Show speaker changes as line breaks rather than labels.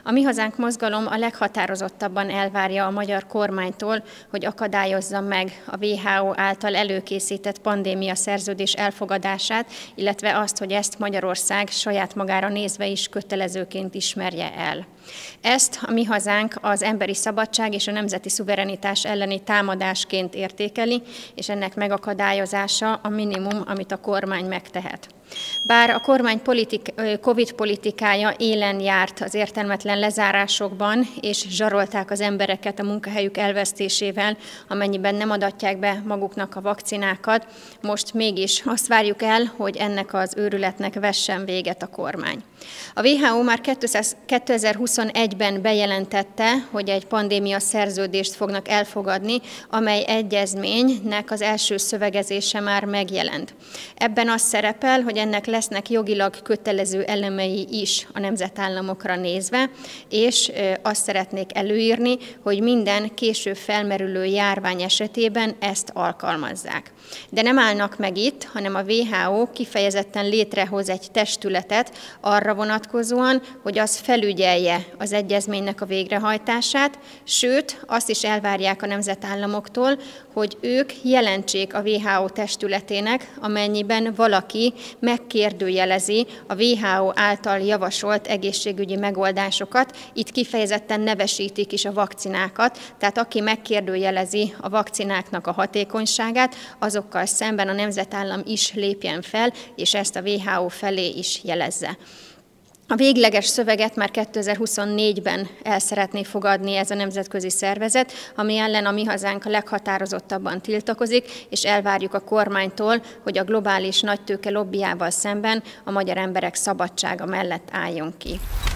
A Mi Hazánk mozgalom a leghatározottabban elvárja a magyar kormánytól, hogy akadályozza meg a WHO által előkészített pandémia szerződés elfogadását, illetve azt, hogy ezt Magyarország saját magára nézve is kötelezőként ismerje el. Ezt a Mi Hazánk az emberi szabadság és a nemzeti szuverenitás elleni támadásként értékeli, és ennek megakadályozása a minimum, amit a kormány megtehet. Bár a kormány Covid politikája élen járt az értelmetlen lezárásokban, és zsarolták az embereket a munkahelyük elvesztésével, amennyiben nem adatják be maguknak a vakcinákat, most mégis azt várjuk el, hogy ennek az őrületnek vessen véget a kormány. A WHO már 2021-ben bejelentette, hogy egy pandémia szerződést fognak elfogadni, amely egyezménynek az első szövegezése már megjelent. Ebben az szerepel, hogy ennek lesznek jogilag kötelező elemei is a nemzetállamokra nézve, és azt szeretnék előírni, hogy minden később felmerülő járvány esetében ezt alkalmazzák. De nem állnak meg itt, hanem a WHO kifejezetten létrehoz egy testületet arra vonatkozóan, hogy az felügyelje az egyezménynek a végrehajtását, sőt, azt is elvárják a nemzetállamoktól, hogy ők jelentsék a WHO testületének, amennyiben valaki megkérdőjelezi a WHO által javasolt egészségügyi megoldásokat, itt kifejezetten nevesítik is a vakcinákat, tehát aki megkérdőjelezi a vakcináknak a hatékonyságát, azokkal szemben a nemzetállam is lépjen fel, és ezt a WHO felé is jelezze. A végleges szöveget már 2024-ben el szeretné fogadni ez a nemzetközi szervezet, ami ellen a Mi Hazánk a leghatározottabban tiltakozik, és elvárjuk a kormánytól, hogy a globális nagytőke lobbiával szemben a magyar emberek szabadsága mellett álljon ki.